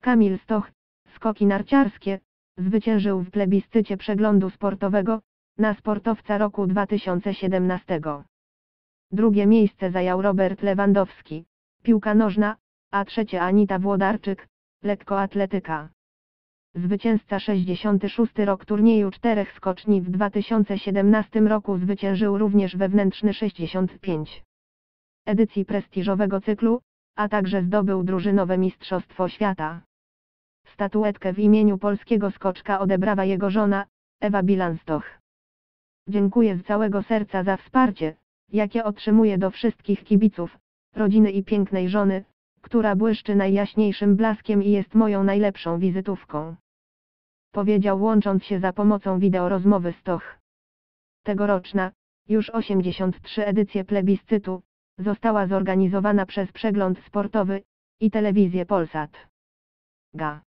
Kamil Stoch, skoki narciarskie, zwyciężył w plebiscycie przeglądu sportowego, na sportowca roku 2017. Drugie miejsce zajął Robert Lewandowski, piłka nożna, a trzecie Anita Włodarczyk, lekkoatletyka. Zwycięzca 66. rok turnieju czterech skoczni w 2017 roku zwyciężył również wewnętrzny 65 edycji prestiżowego cyklu, a także zdobył drużynowe Mistrzostwo Świata. Statuetkę w imieniu polskiego skoczka odebrała jego żona, Ewa Bilanstoch. Dziękuję z całego serca za wsparcie, jakie otrzymuję do wszystkich kibiców, rodziny i pięknej żony, która błyszczy najjaśniejszym blaskiem i jest moją najlepszą wizytówką. Powiedział, łącząc się za pomocą wideorozmowy Stoch. Tegoroczna, już 83 edycja plebiscytu, została zorganizowana przez Przegląd Sportowy i Telewizję Polsat. GA.